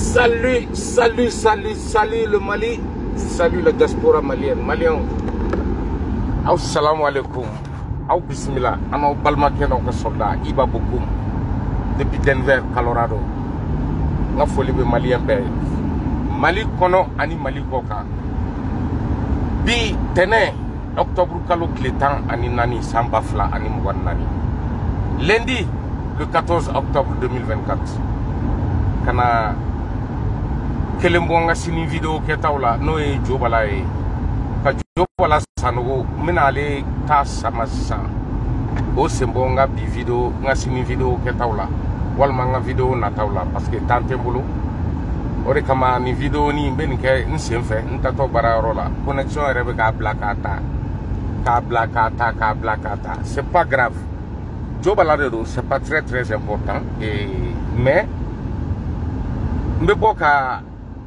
Salut le Mali. Salut la diaspora malienne. Malien. Assalamu alaikum. Au bismillah. Ano balmaké no ko soldat Iba Bokoum. Depuis Denver, Colorado. Nga foli be malien be. Mali kono ani Mali koka. Bi tene octobre kalo kletan ani nani sambafla ani mwan nani. Lundi le 14 octobre 2024. Kana kelembonga sini video ketawla no e jobala e ka jobala sanogo minale ta samasa o sembonga bi video nga sini video ketawla walma nga video na tawla parce que tante mbulu ore kama ni video ni ben ke nsemfe ntato bara rola connexion rebe ka blakata c'est pas grave jobala de c'est pas très important et mais mbeboka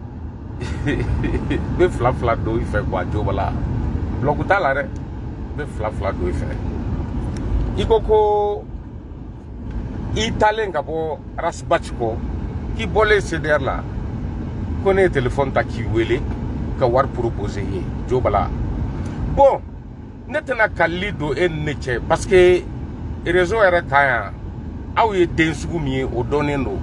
be fla do ife kwa jobala blokuta la re be fla do ife ikoko italenga bo rasbachko ki bolé ceder la connaît téléphone ta ki wele ka war proposer ye jobala bon netana kalido en neche parce que réseau era kaya awie densugu mi o donendo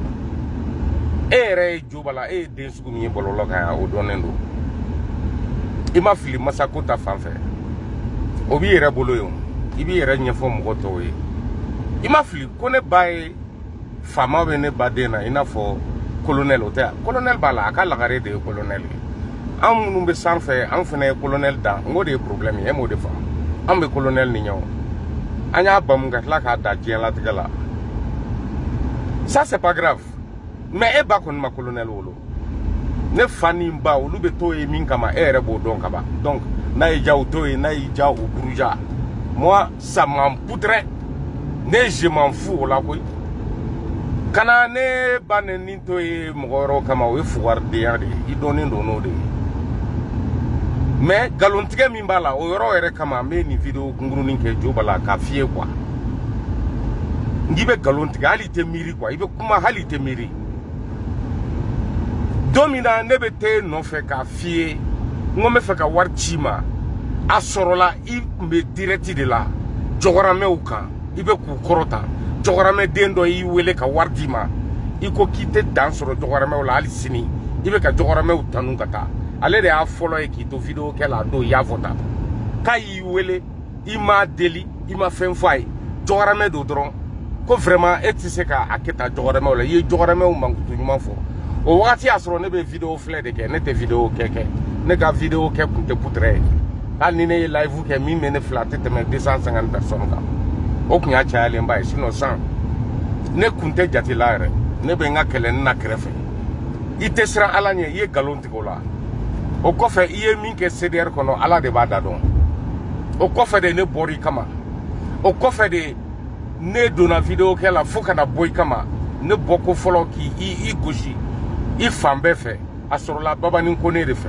ere jobala e den sugu mi bololo ka o donendo ima fili masakota fanfe obi ere bolo yo ibi ere nyefo mo to yi ima fili kone bae fama be ne badena ina fo colonel ota colonel bala aka lagare de colonel am nu be sanfe am fene colonel da ngode problème e mo de fam am be colonel ni nyaw anya bam ngatla ka da jien la tigala ça c'est pas grave. Mais e ba kon ma colonel wolo ne fani mba wolu be to e min kama ere bo don kaba donc na e jaw to e na e jaw o buruja moi ça m'en poudrait ne je m'en fous la koy kana ne ban ni to e mgoro kama we fuwar de yade I doni no de mais galontige min bala o yoro ere kama me ni video nguru ninke jobala ka fie quoi ngibe galontige hali te miri quoi ibe kuma hali te miri domina nebe te no fe ka fie ngome fe ka warchima asorola I me directi de la jogorame uka ibe ku korota jogorame dendo I wele ka wardima iko kite dansoro jogorame wala ali sini ibe ka jogorame utanu kata ale de a follow e ki to video ke la do ya vota ka I wele I ma deli I ma fenfai jogorame do dron ko vraiment etise ka aketa jogorame wala ye jogorame u mangutu nyuma fo o wakati asro ne be video flé de ke ne te video keke ne ga video ke kunte putre al ni ne live ke mi me ne flatte te me 250 personnes ka o kunya chaale mbaye sino 100 ne kunte jati laare ne be nga kelen na krefe ite sra alanye ye galonti gola o ko fe iye min ke cdr kono ala de bada don o ko fe de ne bori kama o ko fe de ne dona video ke la fuka na boy kama ne boko folo ki I goshi I fambe fe asorola baba ni kone de fe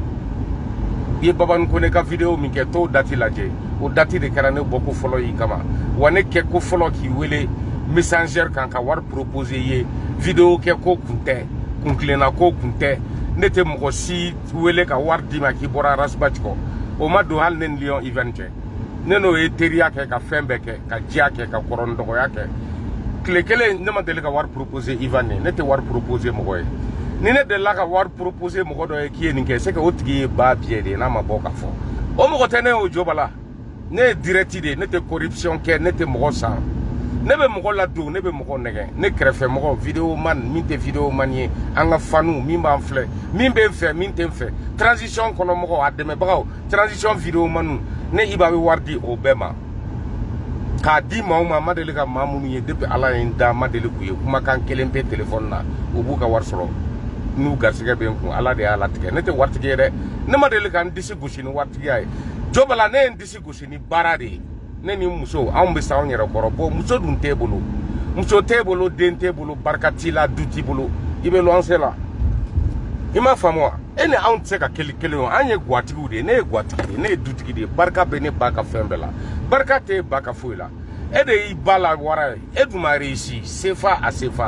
ye baba ni kone ka video mi ke to dati laje o dati de karane boko folo yi kama wane ke ko folo ki wele messenger kan ka war proposer ye video ke ko kunte kunklena ko kunte nete mo si wele ka war dima ki bora rasbachko o ma do hal nen lion evente neno e teria ke ka fembe ke ka jia ke ka korondo ko yake klekele ne ma dele ka war proposer ivane nete war proposer mo koy ni ne de la ka war proposer mo do e ki ni ke se ka otigi ba biede na ma boka fo o mo tene o jobala ne directi de ne te corruption ke ne te mo sa ne be mo la do ne be mo nege ne krefe mo video man min te video manie anga fanu min ba fle min be fe min te fe transition kono mo ademe bawo transition video manu ne ibawe wardi o bema ka di ma madele ka mamunu ye depuis ala inda madele ku ye kuma kan kelempe telephone na obu ka war solo nu garsiga ben ku ala de ala tike ne te wartige de ne madele kan disi gushini wartige ay jobala ne disi gushini barade ne ni muso an be sawo nyere korobo muso dun tebolo muso tebolo den tebolo barkati la duti bolo ibe lo ansela ima famwa ene an tseka kele anye gwatigu de ne gwatigi ne dutigi de barka be ne baka fembela barka te baka fuila ede I bala wara eduma reisi sefa a sefa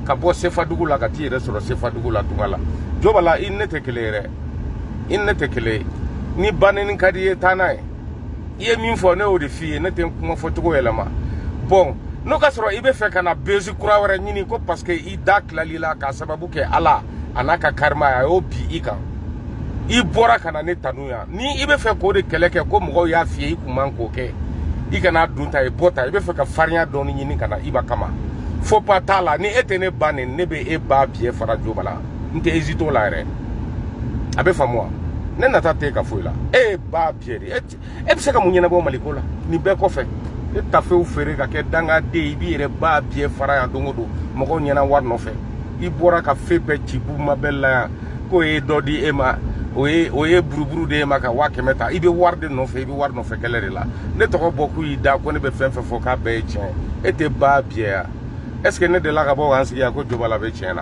ka bɔ sefadugu la ka t'i yɛrɛ sɔrɔ sefadugu la tunga la jobala i ne tɛ kelen yɛrɛ i ne tɛ kelen ni banni ka di ye taa n'a ye i ye min fɔ ne y'o de f'i ye ne tɛ kuma fɔcogo yɛlɛma bon n'o ka sɔrɔ i bɛ fɛ ka na bezi kura wɛrɛ ɲini ko parce que i da tilali la k'a sababu kɛ Ala a n'a ka karima a y'o bi i kan i bɔra ka na ne tanu yan ni i bɛ fɛ k'o de kɛlɛ kɛ ko mɔgɔw y'a f'i ye i kun man k'o kɛ i kana dun ta i bɔ ta i bɛ fɛ ka farinya dɔɔni ɲini ka na i ba kama faut pas t'a la ni e tɛ ne ba nin ne bɛ e ba biɲɛ fara Jobala n tɛ hésiter o la yɛrɛ a bɛ faamu wa ne nata tɛ ka foyi la e ba biɲɛ de e bɛ se ka mun ɲɛnabɔ Maliko la nin bɛɛ kɔfɛ e tafew feere ka kɛ dangaden i b'i yɛrɛ ba biɲɛ fara yan don o don mɔgɔw ɲɛna wari nɔfɛ i bɔra ka fɛn bɛɛ ci Bumabel la yan k'o ye dɔ di e ma o ye buruburu de e ma ka 500 ta i bɛ wari de nɔfɛ i bɛ wari nɔfɛ kɛlɛ de la ne tɔgɔ bɔ k'u y'i da ko ne bɛ fɛn fɛn fɔ k'a bɛɛ ye tiɲɛ e tɛ ba biɲɛ ya est-ce que ne de la ka bɔ k'an sigi yan ko Jobala bɛ tiɲɛ na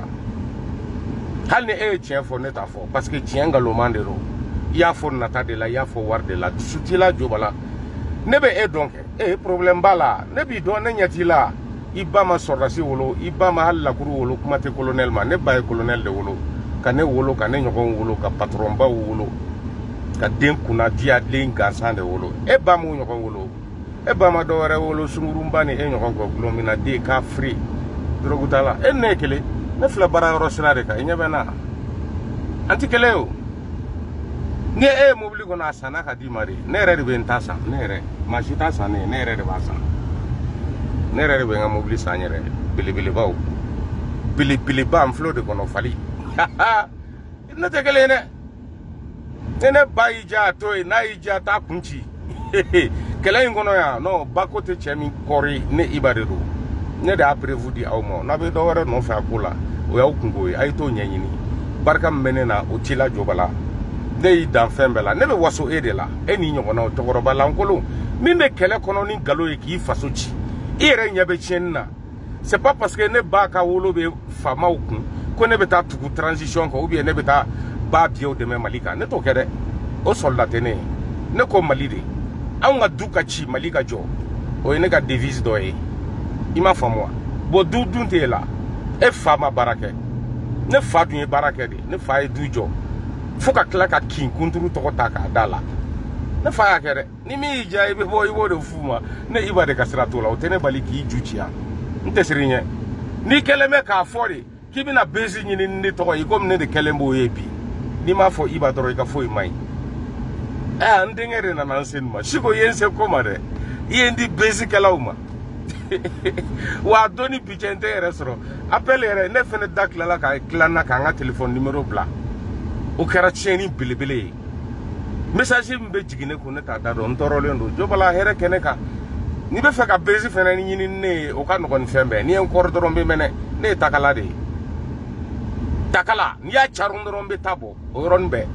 hali ni e ye tiɲɛ fɔ ne t'a fɔ parce que tiɲɛ ngalonman de don i y'a fɔ nata de la i y'a fɔ wari de la dusu t'i la Jobala ne bɛ e dɔn kɛ problème b'a la ne b'i dɔn ne ɲɛ t'i la i ba ma sɔrɔdasi wolo i ba ma hali lakuru wolo kuma tɛ colonel ma ne ba ye colonel de wolo ka ne wolo ka ne ɲɔgɔn wolo ka patron baw wolo ka den kunna diya den gansan de wolo e ba m'o ɲɔgɔn wolo e ba ma dɔ wɛrɛ wolo sungurunba ni e ɲɔgɔn kɔ gulon min na den k'a firi drogue t'a la e ne ye kelen ne filɛ baarayɔrɔ sira de kan i ɲɛ bɛ na an tɛ kelen o ni e ye mobili kɔnɔ a sanna ka d'i ma de ne yɛrɛ de bɛ n ta san ne yɛrɛ maa si t'a san ne yɛrɛ de b'a san ne yɛrɛ de bɛ n ka mobili san n yɛrɛ belebelebaw belebeleba n filɛ o de kɔnɔ fali ne tɛ kelen ye dɛ ne ba y'i diya a to yen n'a y'i diya taa kun ci kɛlɛ in kɔnɔ yan non Bako tɛ cɛ min kɔri ne Iba de don ne de y'a prévu di aw ma n'a bɛ dɔ wɛrɛ nɔfɛ a ko la o y'aw kungo ye a ye t'o ɲɛɲini barika min bɛ ne na o t'i la Jobala ne y'i dan fɛn bɛɛ la ne bɛ waso e de la e n'i ɲɔgɔnnaw cɛkɔrɔba lankolon min bɛ kɛlɛ kɔnɔ ni nkalon ye k'i faso ci i yɛrɛ ɲɛ bɛ tiɲɛni na c'est pas parce que ne ba ka wolo bɛ faamaw kun ko ne bɛ taa tugu transition kan ou bien ne bɛ taa ba biyew dɛmɛ Mali kan ne t'o kɛ dɛ o sɔrɔla tɛ ne ye ne ko Mali de anw ka du ka ci Mali ka jɔ o ye ne ka devise dɔ ye i m'a faamu wa bon du dun t'e la e fa ma baara kɛ ne fa dun ye baara kɛ de ne fa ye du jɔ fo ka tila ka kin kunturu tɔgɔ ta k'a da la ne fa y'a kɛ dɛ ni min y'i diya i bɛ bɔ i b'o de f'u ma ne Iba de ka sira t'o la o tɛ ne bali k'i ju ci yan n tɛ siri ɲɛ n'i kɛlen bɛ k'a fɔ de k'i bɛna bezi ɲini ne tɔgɔ ye komi ne de kɛlen b'o ye bi n'i m'a fɔ Iba dɔrɔn i ka foyi man ɲi n denkɛ de nana n se nin ma siko i ye n se ko ma dɛ i ye n di bezikɛlaw ma wa a don ni bi cɛ n tɛ yɛrɛ sɔrɔ appel yɛrɛ ne fɛnɛ da tilala ka tila n na k'an ka téléphone numéro bila o kɛra tiɲɛni belebele ye message min bɛ jigin ne kun ne t'a da dɔn n tɔɔrɔlen don Jobala hɛrɛ kɛ ne kan n'i bɛ fɛ ka bezi fɛnɛ ɲini ne ye o ka nɔgɔn ni fɛn bɛɛ n'i ye n kɔrɔ dɔrɔn n bɛ mɛnɛ ne ye takala de ye takala n'i y'a caron dɔrɔn n bɛ taa bɔ o yɔrɔnin bɛɛ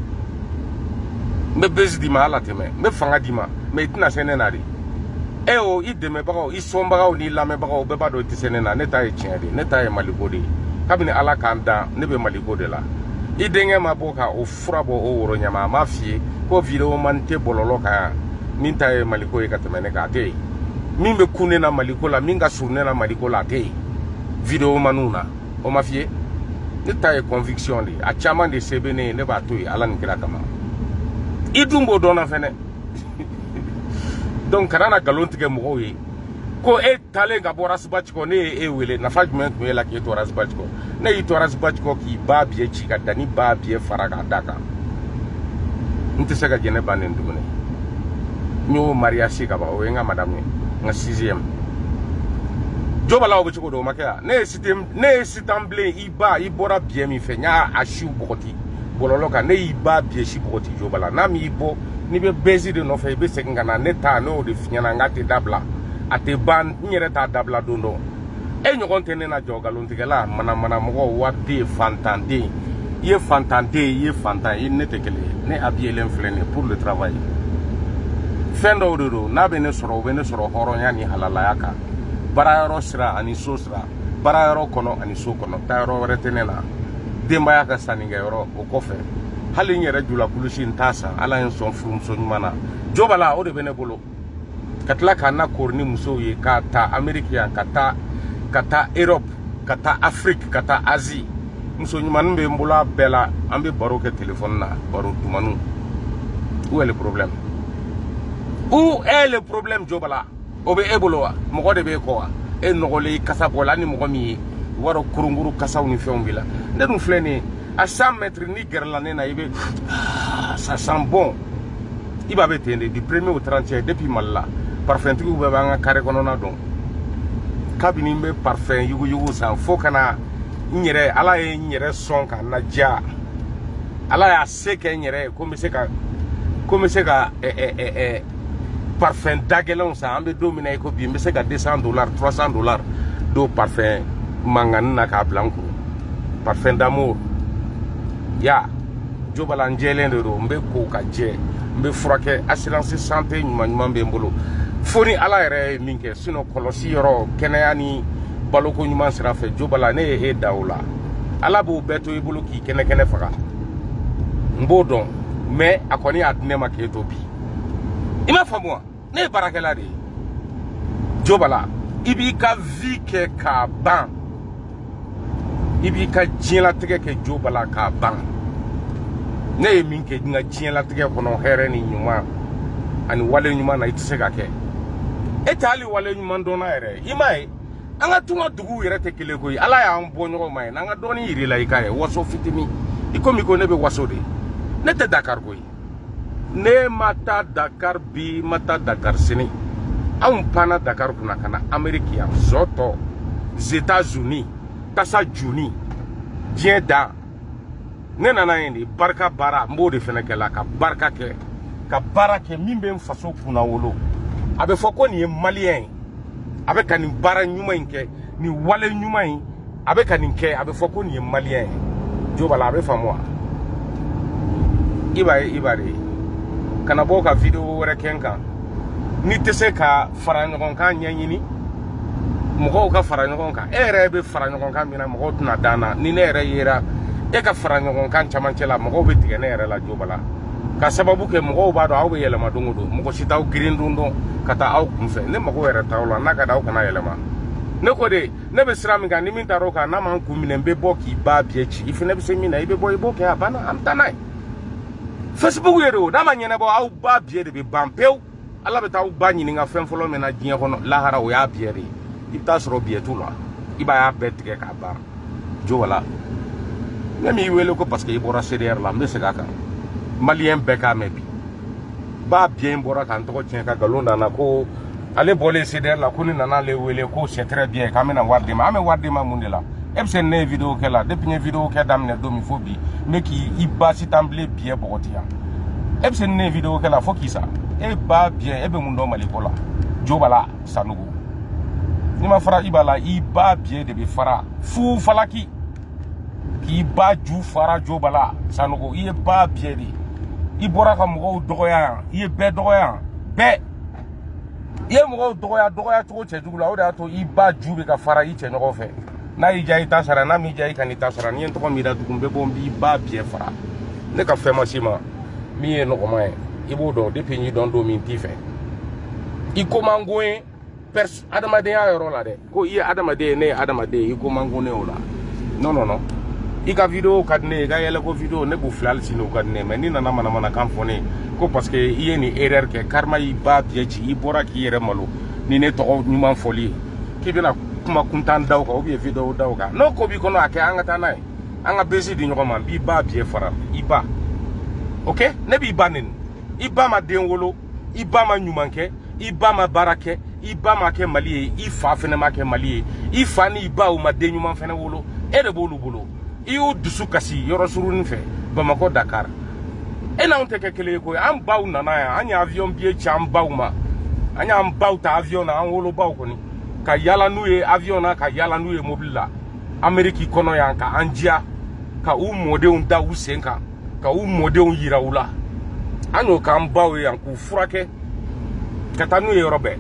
n bɛ bezi d'i ma ala tɛmɛ n bɛ fanga d'i ma mais i tɛna se ne na de e o i dɛmɛbagaw i sɔnbagaw n'i lamɛnbagaw bɛɛ b'a dɔn i tɛ se ne na ne ta ye tiɲɛ de ne ta ye Maliko de ye kabini ala k'an dan ne bɛ Maliko de la i denkɛ ma bɔ ka o fura bɔ o woro ɲama a m'a f'i ye ko vidéo man tɛ bɔlɔlɔ kan yan min ta ye Maliko ye ka tɛmɛ ne kan a tɛ yen min bɛ kun ne na Maliko la min ka surun ne na Maliko la a tɛ yen vidéo maniw na o ma f'i ye ne ta ye conviction de a caman de se bɛ ne ye ne b'a to yen ala nin kira kama i dun b'o dɔn na fɛnɛ donc kana na nkalon tigɛ mɔgɔw ye ko e talen ka bɔ Rasbach kɔ ne ye e wele nafa jumɛn tun ye la k'e to Rasbach kɔ ne y'i to Rasbach kɔ k'i ba biye ci ka danni ba biye fara k'a da kan n tɛ se ka jɛnɛ ban nin tuguni n y'o mariage ka ban o ye n ka madame ye n ka 6e Jobala o bɛ cogo di o ma kɛ yan ne ye sitan bilen i ba i bɔra biye min fɛ n y'a siw bɔgɔti bɔlɔlɔ kan ne y'i ba biye si bɔgɔti Jobala n'a m'i bɔ n'i bɛ bezi de nɔfɛ i bɛ segin ka na ne ta ne y'o de f'i ɲɛna n k'a tɛ dabila a tɛ ban n yɛrɛ t'a dabila don dɔ e ɲɔgɔn tɛ ne na jɔ nkalontigɛla manamana mɔgɔ wariden fantanden i ye fantanden i ye fantan i ne tɛ kelen ye ne habillelen filɛ nin ye pour le travail fɛn dɔw de don n'a bɛ ne sɔrɔ o bɛ ne sɔrɔ hɔrɔnya ni halalaya kan baarayɔrɔ sira ani so sira baarayɔrɔ kɔnɔ ani so kɔnɔ taayɔrɔ wɛrɛ tɛ ne na denbaya ka sannikɛyɔrɔ o kɔfɛ hali n yɛrɛ jula kulusi n t'a san ala ye n sɔn furumuso ɲuman na Jobala o de bɛ ne bolo ka tila k'an na kori ni musow ye k'a ta Amérique yan ka taa Europe kata Afrique kata Asie muso ɲuman be mbola bela an be baro ke téléphone na baro dumanu. Où est le problème? Où est le problème Jobala? Obe eboloa mogo de be ko e nogole kasa bola ni mogo mi waro kurunguru kasa ni feombila ne dum fleni à 100 mètres ni gerlane na ibe ça sent bon iba be tende du 1er au 30 depuis malla parfum tu be banga kare kono na don kabini be parfum yugu yugu san fo kana nyere ala e nyere son ka na ja ala ya seke nyere ko me se ka parfum dagelon sa ambe dominer ko bi me se ka $200 $300 do parfum mangan na ka blanco parfum d'amour ya Jobala njelende do mbe ko ka je mbe frake assurance santé nyuma mbe mbolo foni ala ere minke sino kolosi yoro keneyani baloko nyuma sira fe Jobala ne e daula ala bo beto e bolo ki kene faga mbodon mais akoni adne maketo bi ima famwa ne barakela de Jobala ibi ka vie ke ka ban ibi ka jila tege ke Jobala ka ban ne minke nga jila tege kono here ni nyuma ani wale nyuma na itse ga ke etali wale nyuma dona ere imai anga tunga dugu yere te kele ko ala ya ambo nyogo mai nga doni yiri la ikaye waso fitimi ikomi ko nebe waso de ne te Dakar ko ne mata Dakar bi mata Dakar sini an pana Dakar kuna kana Amerika ya zoto États-Unis tasa juni dieda ne nana yindi barka bara mbode fene kala ka barka ke ka barake mimbe mfaso kuna wolo abe foko ni malien abe kan bara nyuma nke ni wale nyuma yi abe kan nke abe foko ni malien Jobala abe famwa ibare kana boka video wore kenka ni tese ka faranyon kan nyanyini mogo ka faranyon kan ere be faranyon kan mina mogo tuna dana ni ne ere yera e ka faranyon kan chamancela mogo be tigene ere la Jobala ka sababu ke mogo ba do awbe yelema dungudo mogo sitaw girindundo kata aw kumfe ne mogo ere tawla naka daw kana yelema ne ko de ne be sirami ga ni min taro ka na man kumine be boki ba biechi ifine be semina ibe boy boke abana am tanai Facebook yero na manyene bo aw ba bie de be bampeu ala be taw ba nyini nga fen folo me na jinya kono lahara o ya biere ita soro bie tula iba ya betke ka ba Jobala ne mi wele ko parce que ibora CDR la mbese ka malien beka mebi ba bien bora kan to tien ka galonda na ko ale bolé CDR la ko ni nana le wele ko c'est très bien ka mena warde ma ame warde ma mundela ebse ne vidéo ke la depuis ne vidéo ke damne domi fobi mais qui iba si tamblé bien botia ebse ne vidéo ke la fo ki sa e ba bien ebe mundo malikola Jobala sanugo ni ma fara ibala iba bien de be fara fu falaki ki ba ju fara Jobala sanugo i ba bien di ibora ka mogo dogoya i be dogoya be ye mogo dogoya to chejugula o da to iba ju be ka fara i chenyo fe na i jai tasara na mi jai kan tasara ni to ko mi da dugumbe bombi ba bien fara ne ka fe masima mi e no ko mai ibo do depuis ni don do min tife i ko mangoe pers adamade ya yoro la de ko i adamade ne adamade i ko mangone ola non i ka video kadne ga yele ko video ne bu flal sino kadne mais ni nana mana kan fone ko parce que i ni erreur ke karma i ba biechi i bora ki yere malo ni ne to nyuma foli ki bina kuma kuntan daw ka obi video daw ka no ko bi kono ake anga tanai anga besi di nyoma bi ba bie fara i ba okay ne bi banin i ba ma den wolo i ba ma nyumanke i ba ma barake i ba ma ke mali i fa fene ma ke mali i fa ni ba o ma den nyuma fene wolo e de bolo iu dusu kasi yoro surun fe Bamako Dakar ena unte ke kele ko am baw nana ya anya avion bie cham bawma anya am bawta avion na an wolo baw ko ni ka yala nuye avion na ka yala nuye mobila Ameriki kono ya ka anjia ka u mode un da usenka ka u mode un yirawula anyo ka am baw ya ku furake kata nuye robe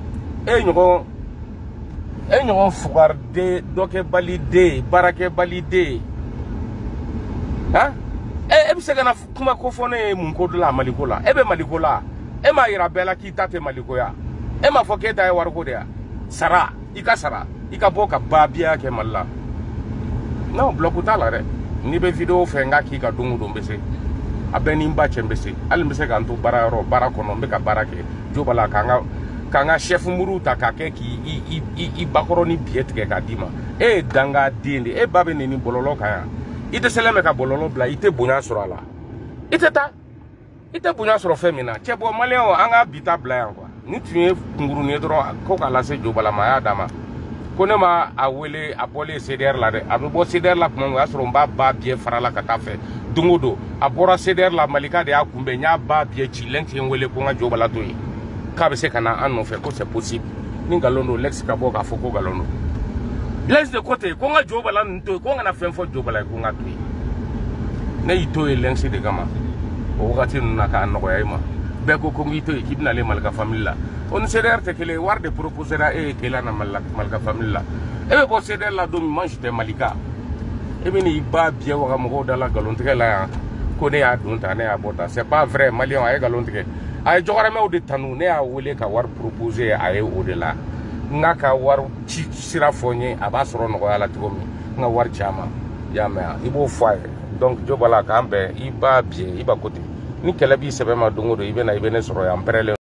enyo fugarde doke balide barake balide ha ebise gana kuma ko fone mun ko dula malikola ebe malikola ma ira bela ki tate malikoya ma foke dai warko dia sara ika sara i ka bɔ ka babiya kɛ Mali la non bloc t'a la dɛ n'i bɛ vidéo fɛ n ka k'i ka don o don n bɛ se a bɛɛ ni n ba cɛ n bɛ se hali n bɛ se k'an to baara kɔnɔ n bɛ ka baara kɛ jo b'a la k'an ka chef muru ta k'a kɛ k'i bakɔrɔ ni biɲɛ tigɛ k'a d'i ma e ye danga den de e ba bɛ nin bɔlɔlɔ kan yan i dɛsɛlen bɛ ka bɔlɔlɔ bila i tɛ bonya sɔrɔ a la i tɛ taa i tɛ bonya sɔrɔ fɛn min na cɛ bɔ maliyɛnw an ka bi ta bila yan quoi ni tun ye kunkurunin ye dɔrɔn ko k'a lase jo b'a la ma a y'a d'a ma ko ne ma a wele a bɔlen CDR la dɛ a bɛ bɔ CDR la tuma min o y'a sɔrɔ n b'a ba biɲɛ fara la ka taa fɛ don o don a bɔra CDR la Malika de y'a kunbɛn n y'a ba biɲɛ ci Lɛnsi ye n wele ko n ka jo b'a la to yen k'a bɛ se ka na an nɔfɛ ko c'est possible ni nkalon don Lɛnsi ka bɔ k'a fɔ ko nkalon don Lɛnsi de ko ten ko n ka jo b'a la nin to yen ko n kana fɛn fɔ jo b'a la ye ko n ka to yen ne y'i to yen Lɛnsi de kama o wagati ninnu na k'a nɔgɔya i ma bɛɛ ko n k'i to yen k'i bɛna ale Malika famille la o ni CDR tɛ kelen ye wari de proposera e ye k'ela na Malika famille la e bɛ bɔ CDR la don min moi j'étais Malika e bɛ n'i ba biɲɛ waga mɔgɔw da la nkalontigɛ la yan ko ne y'a don tan ne y'a bɔ tan c'est pas vrai maliyɛnw a ye nkalon tigɛ a ye jɔgɔrɛmɛw de tanu ne y'a wele ka wari proposer a ye o de la n k'a ka wari ci sira fɔ n ye a b'a sɔrɔ nɔgɔya la cogo min n ka wari caman i y'a mɛn i b'o fɔ a ye donc jo b'a la k'an bɛn i ba biɲɛ i ba ko ten ni kɛlɛ b'i sɛbɛ ma don o don i bɛ na i bɛ ne sɔrɔ yan n pɛrɛlen